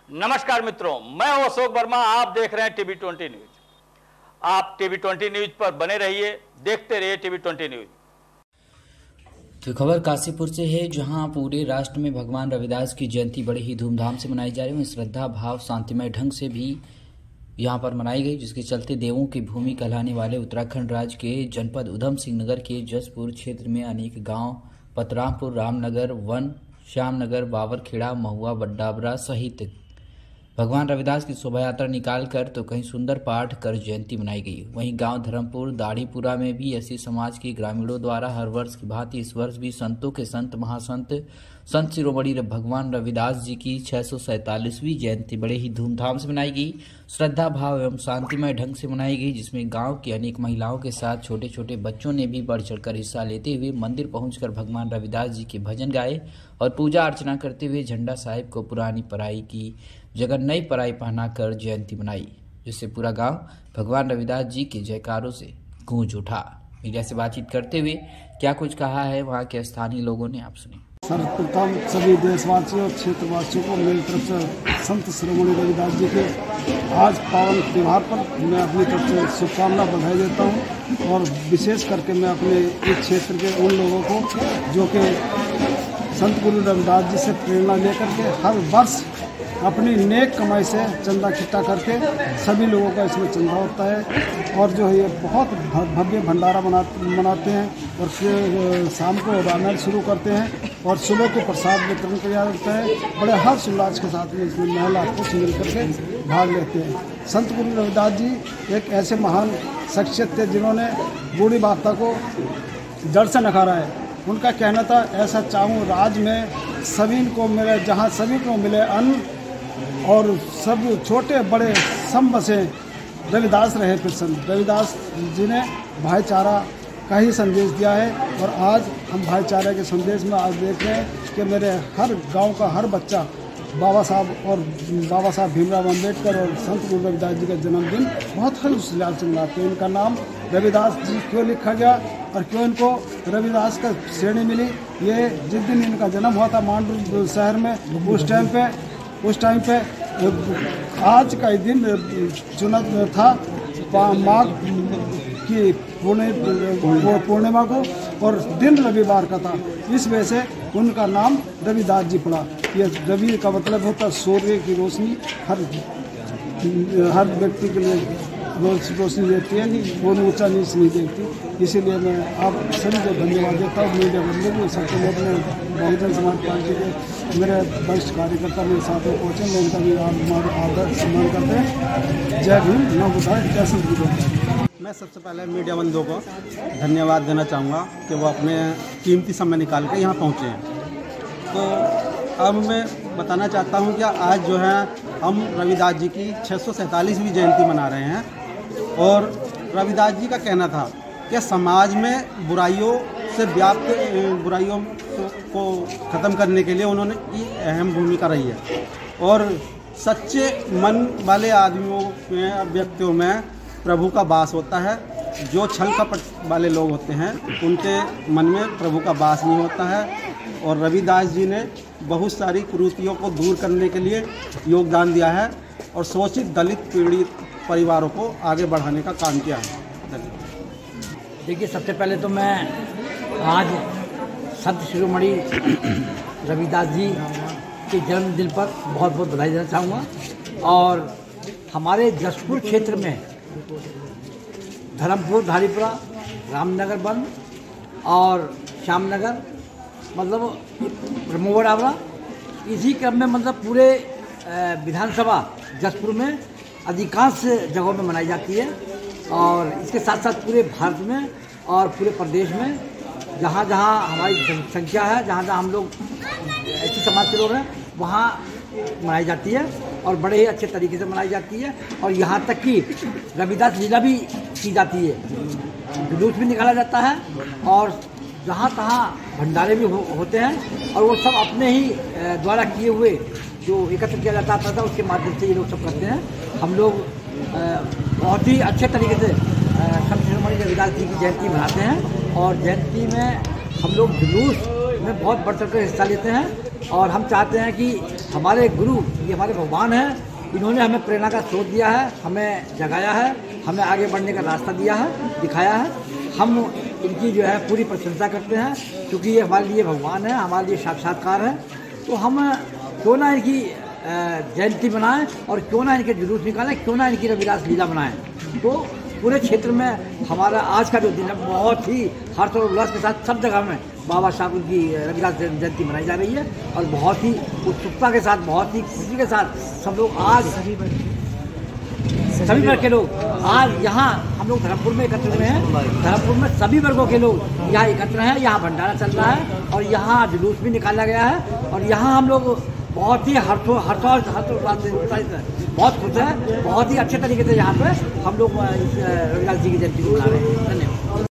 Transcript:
नमस्कार मित्रों, मैं हूं अशोक वर्मा। आप देख रहे हैं टीवी 20 न्यूज। आप टीवी 20 न्यूज पर बने रहिए, देखते रहिए टीवी 20 न्यूज। तो खबर काशीपुर से है, जहां पूरे राष्ट्र में भगवान रविदास की जयंती बड़े ही धूमधाम से मनाई जा रही है। श्रद्धा भाव शांतिमय ढंग से भी यहां पर मनाई गई, जिसके चलते देवों की भूमि कहलाने वाले उत्तराखंड राज्य के जनपद उधम सिंह नगर के जसपुर क्षेत्र में अनेक गांव पतरामपुर, रामनगर, वन, श्यामनगर, बावरखेड़ा, महुआ, बड्डाबरा सहित भगवान रविदास की शोभा यात्रा निकालकर तो कहीं सुंदर पाठ कर जयंती मनाई गई। वहीं गांव धर्मपुर दाढ़ीपुरा में भी ऐसी समाज के ग्रामीणों द्वारा हर वर्ष की भांति इस वर्ष भी संतों के संत महासंत संत शिरोमणि भगवान रविदास जी की 647वीं जयंती बड़े ही धूमधाम से मनाई गई। श्रद्धा भाव एवं शांतिमय ढंग से मनाई गई, जिसमें गांव की अनेक महिलाओं के साथ छोटे छोटे बच्चों ने भी बढ़ चढ़कर हिस्सा लेते हुए मंदिर पहुंचकर भगवान रविदास जी के भजन गाए और पूजा अर्चना करते हुए झंडा साहिब को पुरानी पराई की जगह नई पराई पहनाकर जयंती मनाई, जिससे पूरा गांव भगवान रविदास जी के जयकारों से गूंज उठा। मीडिया से बातचीत करते हुए क्या कुछ कहा है वहां के स्थानीय लोगों ने, आप सुनिए। सर्वप्रथम सभी देशवासियों और क्षेत्रवासियों को मेरी तरफ से संत शिरोमणि रविदास जी के आज पावन त्यौहार पर मैं अपनी तरफ से शुभकामना बधाई देता हूं। और विशेष करके मैं अपने इस क्षेत्र के उन लोगों को जो कि संत गुरु रविदास जी से प्रेरणा लेकर के हर वर्ष अपनी नेक कमाई से चंदा इकट्ठा करके सभी लोगों का इसमें चंदा होता है और जो है ये बहुत भव्य भंडारा मनाते हैं और फिर शाम को रामायण शुरू करते हैं और सुबह को प्रसाद वितरण किया जाता है। बड़े हर्ष उल्लास के साथ में इसमें महिला पुरुष मिल करके भाग लेते हैं। संत गुरु रविदास जी एक ऐसे महान शख्सियत थे जिन्होंने बूढ़ी माता को जड़ से नखारा है। उनका कहना था, ऐसा चाहूँ राज में सभी को मिले, जहाँ सभी को मिले अन्न और सब छोटे बड़े सब बसे, रविदास रहे प्रसन्न। रविदास जी ने भाईचारा का ही संदेश दिया है और आज हम भाईचारे के संदेश में आज देख रहे हैं कि मेरे हर गांव का हर बच्चा बाबा साहब भीमराव अम्बेडकर और संत गुरु रविदास जी का जन्मदिन बहुत हर्षोल्लास से मनाते हैं। इनका नाम रविदास जी क्यों लिखा गया और क्यों इनको रविदास का श्रेणी मिली, ये जिस दिन इनका जन्म हुआ था मांडू शहर में, उस टाइम पे आज का ही दिन चुना था माघ की पूर्णिमा को और दिन रविवार का था। इस वजह से उनका नाम रविदास जी पड़ा। ये रवि का मतलब होता है सूर्य की रोशनी, हर व्यक्ति के लिए रोशनी देती है, वो ऊंचा नीच नहीं देखती। इसीलिए मैं आप सभी को धन्यवाद देता हूँ। मीडिया बंधु को सबके लोग ने बहुजन समाज पार्टी के मेरे वरिष्ठ कार्यकर्ता मेरे साथ में पहुँचे, मैं उनका भी आदर सम्मान करते हैं। जय भीम, नौ बुधाय, जय संत गुरु। मैं सबसे पहले मीडिया बंधुओं को धन्यवाद देना चाहूँगा कि वो अपने कीमती समय निकाल कर यहाँ पहुँचे हैं। तो अब मैं बताना चाहता हूँ कि आज जो है हम रविदास जी की 647वीं जयंती मना रहे हैं और रविदास जी का कहना था कि समाज में बुराइयों से व्याप्त बुराइयों को ख़त्म करने के लिए उन्होंने की अहम भूमिका रही है और सच्चे मन वाले आदमियों में, व्यक्तियों में प्रभु का वास होता है। जो छल कपट वाले लोग होते हैं उनके मन में प्रभु का वास नहीं होता है और रविदास जी ने बहुत सारी कुरीतियों को दूर करने के लिए योगदान दिया है और शोषित दलित पीड़ित परिवारों को आगे बढ़ाने का काम किया है। देखिए, सबसे पहले तो मैं आज संत शिरोमणि रविदास जी के जन्मदिन पर बहुत बहुत बधाई देना चाहूँगा। और हमारे जसपुर क्षेत्र में धर्मपुर धारीपुरा, रामनगर वन और श्यामनगर मतलब मोवरावरा, इसी क्रम में मतलब पूरे विधानसभा जसपुर में अधिकांश जगहों में मनाई जाती है। और इसके साथ साथ पूरे भारत में और पूरे प्रदेश में जहाँ जहाँ हमारी जनसंख्या है, जहाँ जहाँ हम लोग ऐसे समाज के लोग हैं, वहाँ मनाई जाती है और बड़े ही अच्छे तरीके से मनाई जाती है। और यहाँ तक कि रविदास लीला भी की जाती है, जुलूस भी निकाला जाता है और जहाँ तहाँ भंडारे भी होते हैं और वो सब अपने ही द्वारा किए हुए जो एकत्र किया जाता था उसके माध्यम से ये लोग सब करते हैं। हम लोग बहुत ही अच्छे तरीके से संत शिरोमणि रविदास जी की जयंती मनाते हैं और जयंती में हम लोग जुलूस में बहुत बढ़ चढ़ कर हिस्सा लेते हैं और हम चाहते हैं कि हमारे गुरु, ये हमारे भगवान हैं। इन्होंने हमें प्रेरणा का स्रोत दिया है, हमें जगाया है, हमें आगे बढ़ने का रास्ता दिया है, दिखाया है। हम इनकी जो है पूरी प्रशंसा करते हैं, क्योंकि ये हमारे लिए भगवान है, हमारे लिए साक्षात्कार है। तो हम क्यों ना इनकी जयंती बनाएं और क्यों ना इनके जुलूस निकालें, क्यों ना इनकी रविदास लीला बनाएं। तो पूरे क्षेत्र में हमारा आज का जो दिन है बहुत ही हर्ष और उल्लास के साथ सब जगह में बाबा साहब की रविदास जयंती मनाई जा रही है, और बहुत ही उत्सुकता के साथ, बहुत ही खुशी के साथ सब लोग आज सभी वर्ग के लोग आज यहाँ हम लोग धर्मपुर में एकत्र हुए हैं। धर्मपुर में सभी वर्गों के लोग यहाँ एकत्र हैं। यहाँ भंडारा चल रहा है और यहाँ जुलूस भी निकाला गया है, और यहाँ हम लोग बहुत ही हर्षोल्लास से बहुत खुश हैं। बहुत ही अच्छे तरीके से यहाँ पे हम लोग इस रविदास जी की जयंती को मना रहे हैं। धन्यवाद।